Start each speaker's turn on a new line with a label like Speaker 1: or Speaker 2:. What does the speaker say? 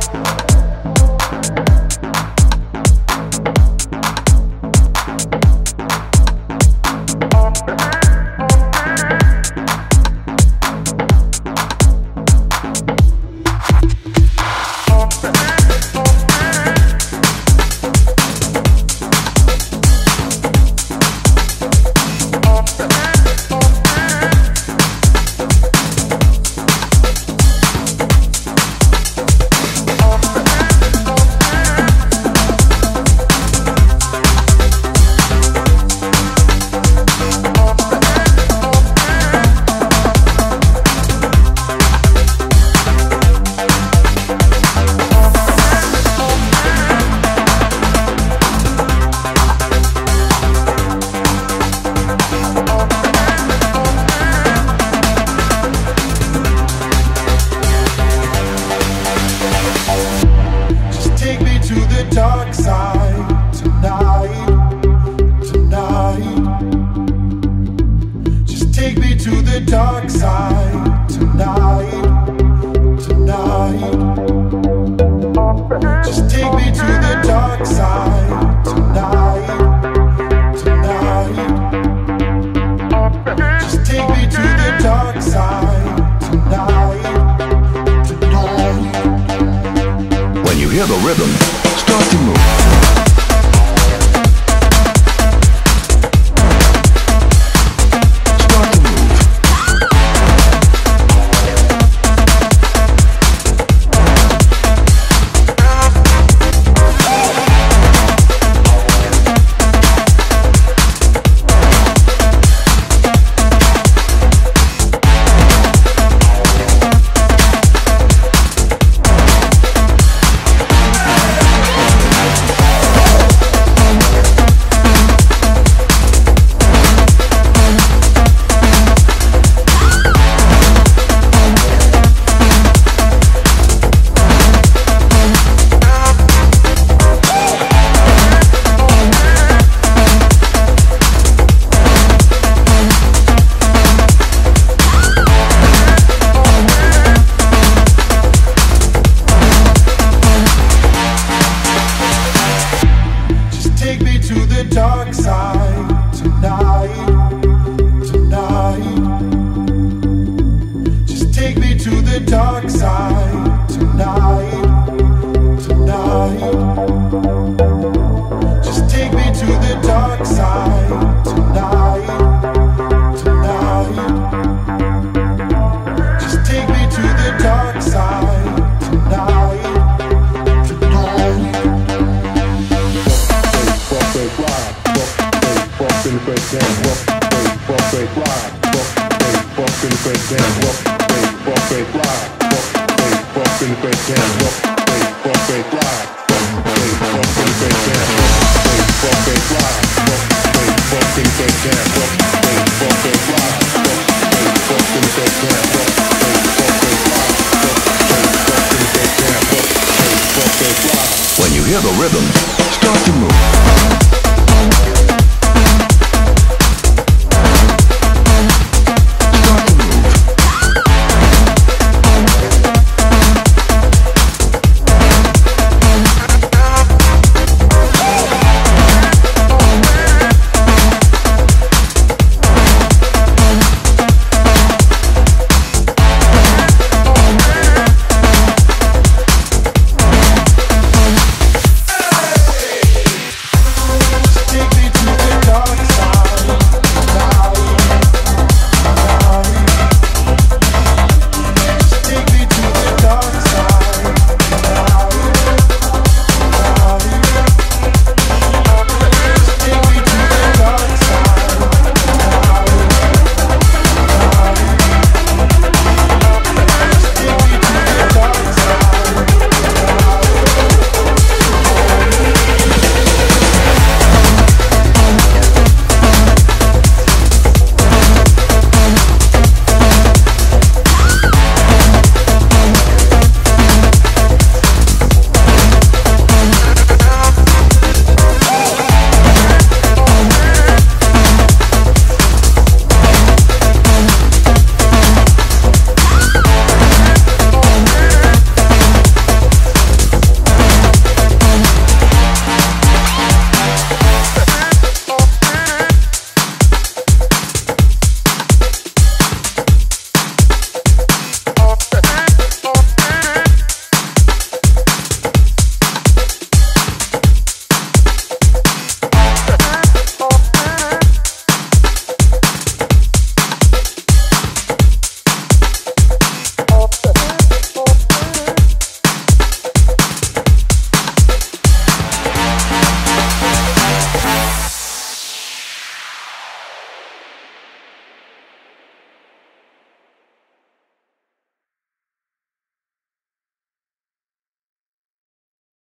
Speaker 1: Hear the rhythm, start to move.
Speaker 2: Dark side tonight, tonight. Just take me to the dark side tonight, tonight. Just take me to the dark side tonight, tonight. Just take me to the dark side tonight, tonight. Walk in the break down, walk break ride, walk in the break down, walk break ride, walk in the break down, walk break ride, walk in the break down, walk break ride, walk in the break down, walk break ride, walk in the break down, walk break ride, walk in the break down, walk break ride.
Speaker 1: When you hear the rhythm, start to move.